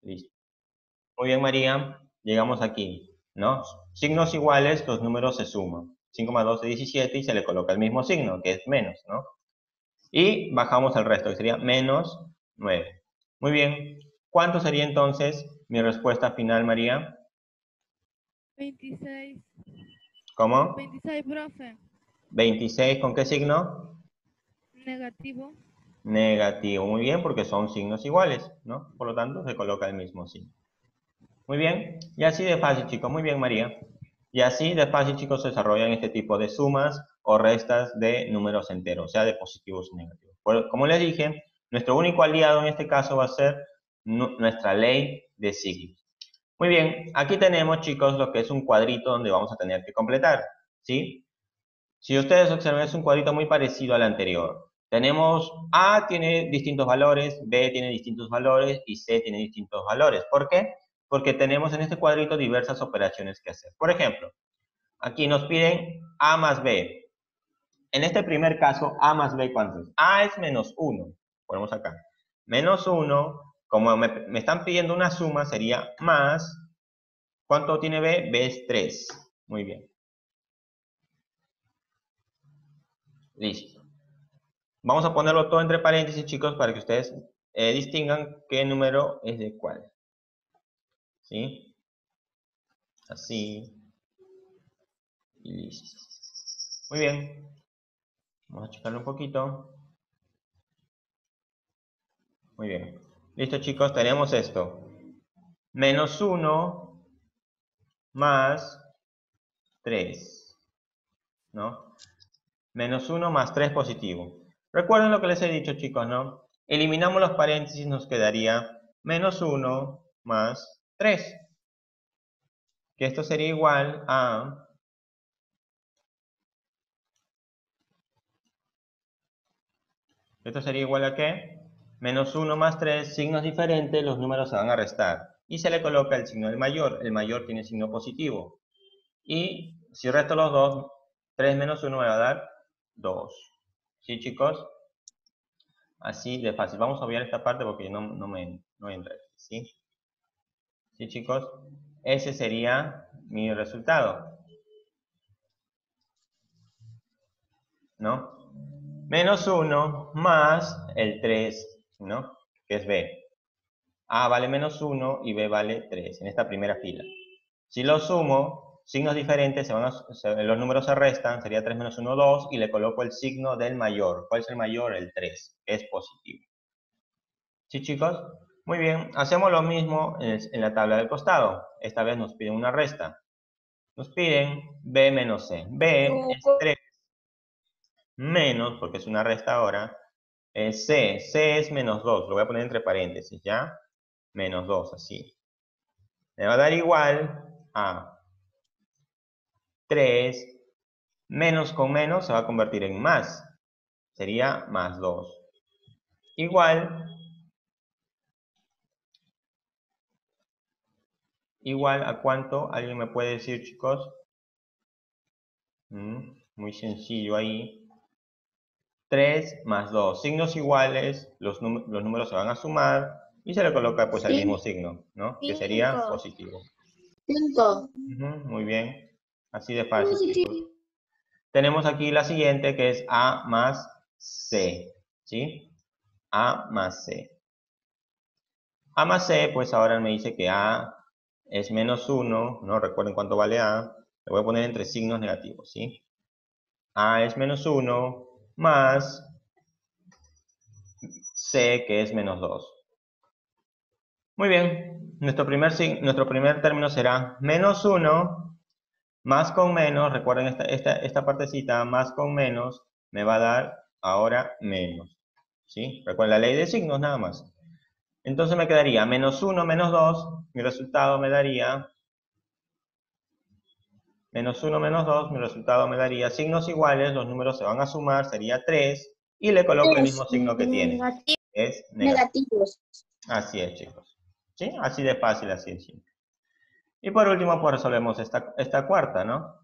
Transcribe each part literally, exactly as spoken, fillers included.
Listo. Muy bien, María. Llegamos aquí, ¿no? Signos iguales, los números se suman. cinco más dos es diecisiete y se le coloca el mismo signo, que es menos, ¿no? Y bajamos el resto, que sería menos nueve. Muy bien. ¿Cuánto sería entonces mi respuesta final, María? veintiséis. ¿Cómo? veintiséis, profe. veintiséis, ¿con qué signo? Negativo. Negativo. Muy bien, porque son signos iguales, ¿no? Por lo tanto, se coloca el mismo signo. Muy bien. Y así de fácil, chicos. Muy bien, María. Y así de fácil, chicos, se desarrollan este tipo de sumas o restas de números enteros, o sea, de positivos y negativos. Por, como les dije, nuestro único aliado en este caso va a ser nuestra ley de signos. Muy bien, aquí tenemos, chicos, lo que es un cuadrito donde vamos a tener que completar, ¿sí? Si ustedes observan, es un cuadrito muy parecido al anterior. Tenemos A tiene distintos valores, B tiene distintos valores y C tiene distintos valores. ¿Por qué? Porque tenemos en este cuadrito diversas operaciones que hacer. Por ejemplo, aquí nos piden A más B. En este primer caso, A más B, ¿cuánto es? A es menos uno. Ponemos acá. Menos uno, como me, me están pidiendo una suma, sería más. ¿Cuánto tiene B? B es tres. Muy bien. Listo. Vamos a ponerlo todo entre paréntesis, chicos, para que ustedes eh, distingan qué número es de cuál. ¿Sí? Así. Y listo. Muy bien. Vamos a checarlo un poquito. Muy bien. Listo, chicos, tenemos esto. Menos uno más tres. ¿No? Menos uno más tres positivo. Recuerden lo que les he dicho, chicos, ¿no? Eliminamos los paréntesis, nos quedaría menos uno más tres. Que esto sería igual a... ¿Esto sería igual a qué? Menos uno más tres, signos diferentes, los números se van a restar. Y se le coloca el signo del mayor. El mayor tiene signo positivo. Y si resto los dos, tres menos uno me va a dar dos. ¿Sí, chicos? Así de fácil. Vamos a obviar esta parte porque no, no me no entra. ¿Sí? ¿Sí, chicos? Ese sería mi resultado. ¿No? Menos uno más el tres, ¿no? Que es B. A vale menos uno y B vale tres en esta primera fila. Si lo sumo, signos diferentes, se van a, se, los números se restan, sería tres menos uno, dos, y le coloco el signo del mayor. ¿Cuál es el mayor? El tres, que es positivo. ¿Sí, chicos? Muy bien, hacemos lo mismo en, el, en la tabla del costado. Esta vez nos piden una resta. Nos piden B menos C. B es tres menos, porque es una resta ahora, es C. C es menos dos, lo voy a poner entre paréntesis, ¿ya? Menos dos, así. Me va a dar igual a tres, menos con menos se va a convertir en más. Sería más dos. Igual, igual a cuánto, ¿alguien me puede decir, chicos? Mm, muy sencillo ahí. tres más dos. Signos iguales, los, los números se van a sumar y se le coloca pues el mismo signo, ¿no? Que sería positivo. cinco. Uh-huh, muy bien. Así de fácil, chicos. Tenemos aquí la siguiente que es A más C. ¿Sí? A más C. A más C, pues ahora me dice que A es menos uno. No recuerden cuánto vale A. Le voy a poner entre signos negativos. ¿Sí? A es menos uno más C, que es menos dos. Muy bien. Nuestro primer, nuestro primer término será menos uno más con menos, recuerden esta, esta, esta partecita, más con menos, me va a dar ahora menos. ¿Sí? Recuerden la ley de signos nada más. Entonces me quedaría menos uno menos dos, mi resultado me daría menos uno menos dos, mi resultado me daría signos iguales, los números se van a sumar, sería tres, y le coloco el mismo signo que tiene. Es negativo. Negativos. Así es, chicos. ¿Sí? Así de fácil, así de simple. Y por último, pues resolvemos esta, esta cuarta, ¿no?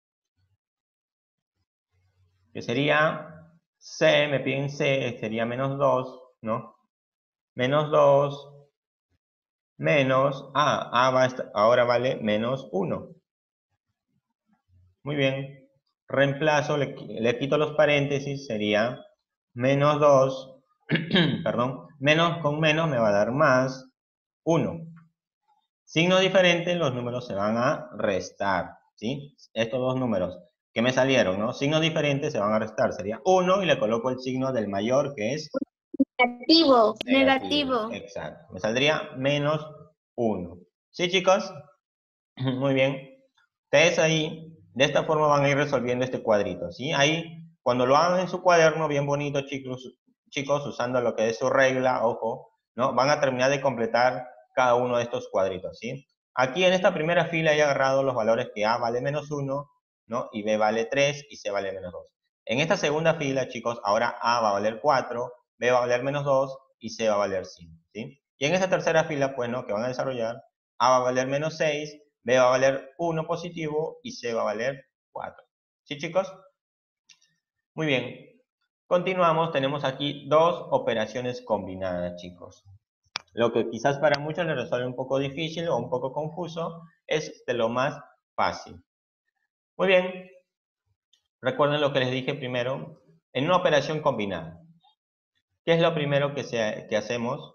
Que sería C, me piden C, sería menos dos, ¿no? Menos dos menos A. A va a estar- ahora vale menos uno. Muy bien. Reemplazo, le, le quito los paréntesis, sería menos dos, perdón, menos con menos me va a dar más uno. Signo diferente, los números se van a restar, ¿sí? Estos dos números que me salieron, ¿no? Signos diferentes se van a restar, sería uno y le coloco el signo del mayor que es Negativo. negativo. Negativo. Exacto. Me saldría menos uno. ¿Sí, chicos? Muy bien. Ustedes ahí, de esta forma van a ir resolviendo este cuadrito, ¿sí? Ahí, cuando lo hagan en su cuaderno, bien bonito, chicos, chicos, usando lo que es su regla, ojo, ¿no? Van a terminar de completar cada uno de estos cuadritos, ¿sí? Aquí en esta primera fila he agarrado los valores que A vale menos uno, ¿no? Y B vale tres y C vale menos dos. En esta segunda fila, chicos, ahora A va a valer cuatro, B va a valer menos dos y C va a valer cinco, ¿sí? Y en esta tercera fila, pues, ¿no? Que van a desarrollar, A va a valer menos seis, B va a valer uno positivo y C va a valer cuatro. ¿Sí, chicos? Muy bien. Continuamos. Tenemos aquí dos operaciones combinadas, chicos. Lo que quizás para muchos les resulte un poco difícil o un poco confuso es de lo más fácil. Muy bien. Recuerden lo que les dije primero. En una operación combinada, ¿qué es lo primero que, se, que hacemos?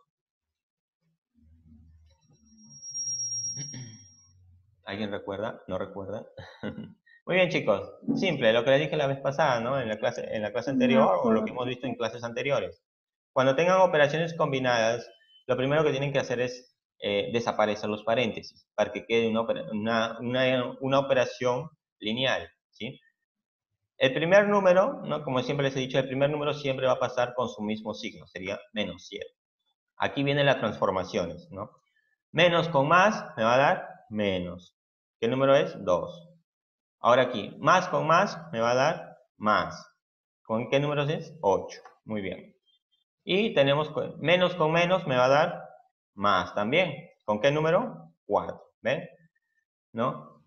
¿Alguien recuerda? ¿No recuerda? Muy bien, chicos. Simple, lo que les dije la vez pasada, ¿no? En la clase, en la clase anterior o lo que hemos visto en clases anteriores. Cuando tengan operaciones combinadas, lo primero que tienen que hacer es eh, desaparecer los paréntesis para que quede una, una, una, una operación lineal, ¿sí? El primer número, ¿no? Como siempre les he dicho, el primer número siempre va a pasar con su mismo signo, sería menos siete. Aquí vienen las transformaciones, ¿no? Menos con más me va a dar menos. ¿Qué número es? dos. Ahora aquí, más con más me va a dar más. ¿Con qué números es? ocho. Muy bien. Y tenemos menos con menos me va a dar más también. ¿Con qué número? cuatro. ¿Ven? ¿No?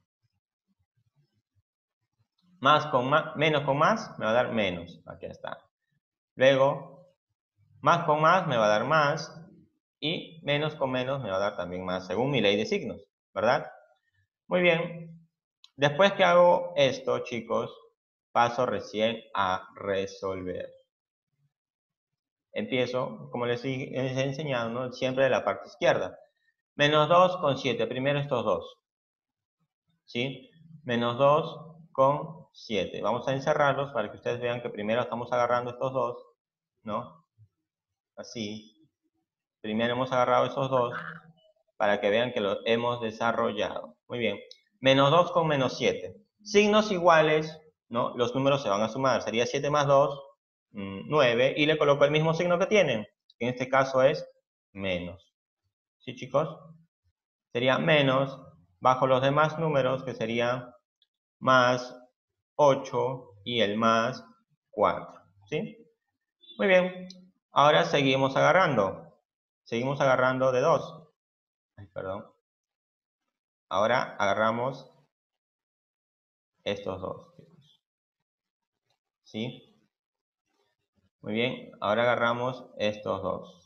Más con más, menos con más me va a dar menos. Aquí está. Luego, más con más me va a dar más. Y menos con menos me va a dar también más, según mi ley de signos. ¿Verdad? Muy bien. Después que hago esto, chicos, paso recién a resolver. Empiezo, como les he enseñado, ¿no? Siempre de la parte izquierda. Menos dos con siete. Primero estos dos. ¿Sí? Menos dos con siete. Vamos a encerrarlos para que ustedes vean que primero estamos agarrando estos dos, ¿no? Así. Primero hemos agarrado estos dos para que vean que los hemos desarrollado. Muy bien. Menos dos con menos siete. Signos iguales, ¿no? Los números se van a sumar. Sería siete más dos, nueve. Y le coloco el mismo signo que tienen. Que en este caso es menos. ¿Sí, chicos? Sería menos, bajo los demás números, que sería más ocho y el más cuatro. ¿Sí? Muy bien. Ahora seguimos agarrando. Seguimos agarrando de dos. Ay, perdón. Ahora agarramos estos dos. ¿Sí? Muy bien. Ahora agarramos estos dos.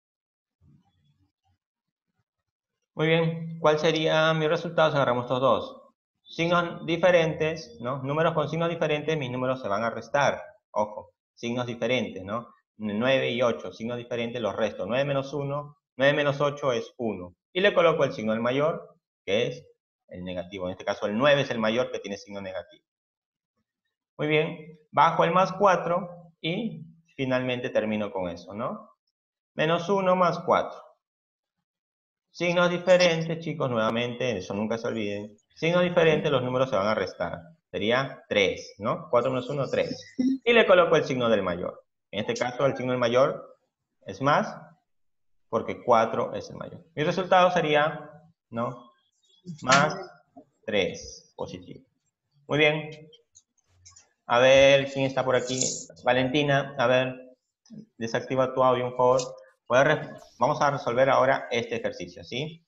Muy bien. ¿Cuál sería mi resultado si agarramos estos dos? Signos diferentes, ¿no? Números con signos diferentes, mis números se van a restar. Ojo, signos diferentes, ¿no? nueve y ocho, signos diferentes, los resto. nueve menos uno, nueve menos ocho es uno. Y le coloco el signo del mayor, que es el negativo. En este caso, el nueve es el mayor que tiene signo negativo. Muy bien. Bajo el más cuatro y finalmente termino con eso, ¿no? Menos uno más cuatro. Signos diferentes, chicos, nuevamente, eso nunca se olviden. Signos diferentes, los números se van a restar. Sería tres, ¿no? cuatro menos uno, tres. Y le coloco el signo del mayor. En este caso, el signo del mayor es más, porque cuatro es el mayor. Mi resultado sería, ¿no? Más tres, positivo. Muy bien. A ver, ¿quién está por aquí? Valentina, a ver, desactiva tu audio, por favor. Vamos a resolver ahora este ejercicio, ¿sí?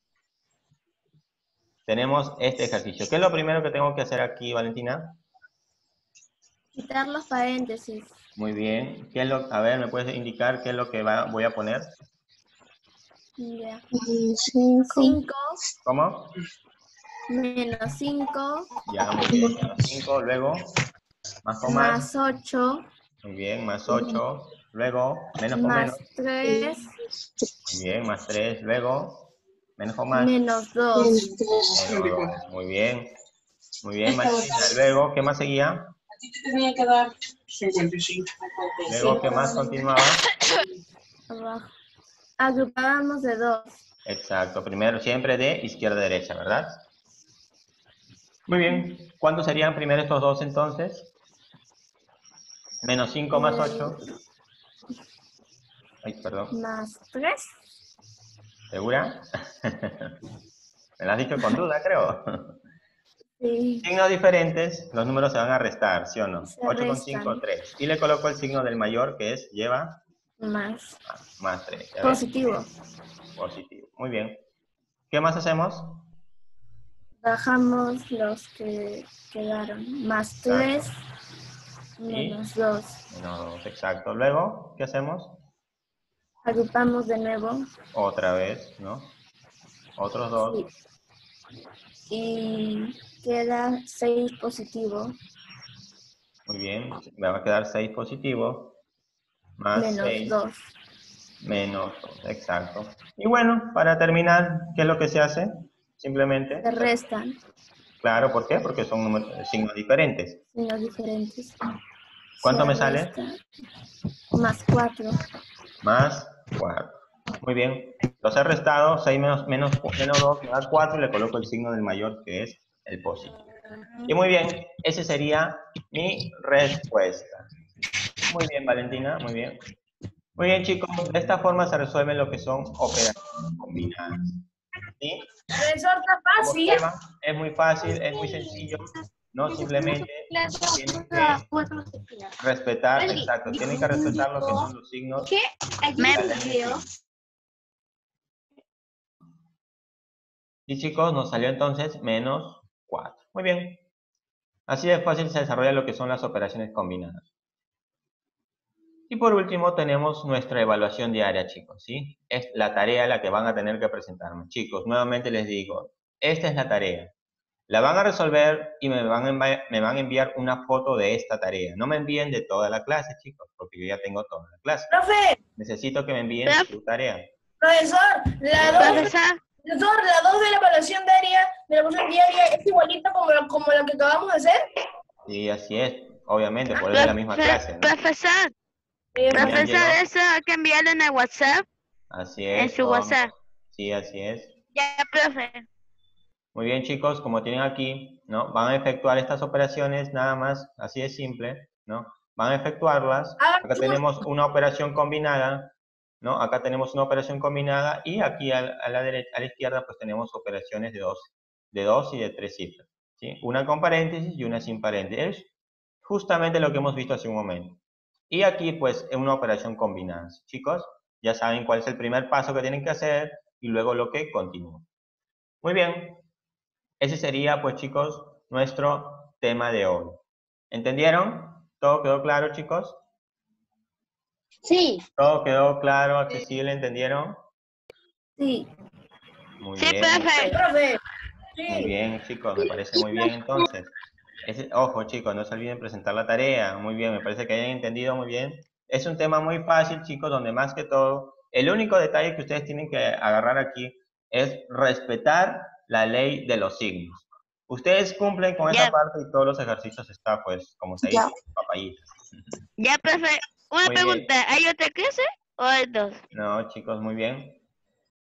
Tenemos este ejercicio. ¿Qué es lo primero que tengo que hacer aquí, Valentina? Quitar los paréntesis. Muy bien. ¿Qué es lo, a ver, ¿me puedes indicar qué es lo que va, voy a poner? Ya. cinco ¿Cómo? menos cinco Ya, muy bien. Menos cinco, luego. Más con más. más ocho Muy bien, más ocho. Luego, menos con más menos. tres Muy bien, más tres. Luego, menos con más. menos dos. Menos dos. Muy bien. Muy bien, Martina. Luego, ¿qué más seguía? A ti te tenía que dar cincuenta y cinco. Luego, ¿qué más continuaba? Abajo. Agrupábamos de dos. Exacto. Primero, siempre de izquierda a derecha, ¿verdad? Muy bien. ¿Cuántos serían primero estos dos entonces? Menos cinco más ocho. Ay, perdón. Más tres. ¿Segura? Me lo has dicho con duda, creo. Sí. Signos diferentes, los números se van a restar, ¿sí o no? Se ocho con cinco, restan. tres. Y le coloco el signo del mayor, que es lleva Más. más, más tres. ¿Ya ves? Positivo. Positivo. Muy bien. ¿Qué más hacemos? Bajamos los que quedaron. Más tres menos dos. Menos dos, exacto. Luego, ¿qué hacemos? Agrupamos de nuevo. Otra vez, ¿no? Otros dos. Sí. Y queda seis positivo. Muy bien. Me va a quedar seis positivo. Más Menos seis. dos. Menos dos, exacto. Y bueno, para terminar, ¿qué es lo que se hace? Simplemente. Se restan. Claro, ¿por qué? Porque son números- signos diferentes. Signos diferentes. ¿Cuánto Se me sale? resta. Más cuatro. Más cuatro. Muy bien. Los he restado, seis menos, menos, menos dos me da cuatro y le coloco el signo del mayor que es el positivo. Y muy bien, esa sería mi respuesta. Muy bien, Valentina, muy bien. Muy bien, chicos, de esta forma se resuelven lo que son operaciones combinadas. ¿Sí? Profesor, está Como fácil. observan, es muy fácil, es muy sencillo. No simplemente tienen que respetar, exacto, tienen que respetar lo que son los signos. Me la ley de signos. Y chicos, nos salió entonces menos cuatro. Muy bien. Así de fácil se desarrolla lo que son las operaciones combinadas. Y por último tenemos nuestra evaluación diaria, chicos, ¿sí? Es la tarea la que van a tener que presentarme. Chicos, nuevamente les digo, esta es la tarea. La van a resolver y me van a, enviar, me van a enviar una foto de esta tarea. No me envíen de toda la clase, chicos, porque yo ya tengo toda la clase. Profe, Necesito que me envíen su tarea. profesor, la dos, Profesor, profesor, la dos de la evaluación diaria, de la evaluación diaria es igualita como la, como la que acabamos de hacer. Sí, así es. Obviamente, por eso es la misma clase, ¿no? Profesor, Eh, Muy bien, profesor, Diego. eso hay que enviarlo en el WhatsApp. Así En es. su todo- WhatsApp. Sí, así es. Ya, profe. Muy bien, chicos, como tienen aquí, ¿no? Van a efectuar estas operaciones nada más, así de simple, ¿no? Van a efectuarlas. Acá tenemos una operación combinada, ¿no? Acá tenemos una operación combinada y aquí a, a la derecha, a la izquierda, pues tenemos operaciones de dos, de dos y de tres cifras, ¿sí? Una con paréntesis y una sin paréntesis. Es justamente lo que hemos visto hace un momento. Y aquí, pues, es una operación combinada. Chicos, ya saben cuál es el primer paso que tienen que hacer y luego lo que continúa. Muy bien. Ese sería, pues, chicos, nuestro tema de hoy. ¿Entendieron? ¿Todo quedó claro, chicos? sí. ¿Todo quedó claro, accesible? ¿Entendieron? Sí. Muy Sí, bien. profe. profe. Muy Sí. bien, chicos, me parece muy bien entonces. Ese- ojo, chicos, no se olviden presentar la tarea. Muy bien, me parece que hayan entendido muy bien. Es un tema muy fácil, chicos, donde más que todo, el único detalle que ustedes tienen que agarrar aquí es respetar la ley de los signos. Ustedes cumplen con esa Ya. parte y todos los ejercicios están, pues, como se dice, papayitas. Ya, profe. Una Muy bien. pregunta, ¿hay otra clase o hay dos? No, chicos, muy bien.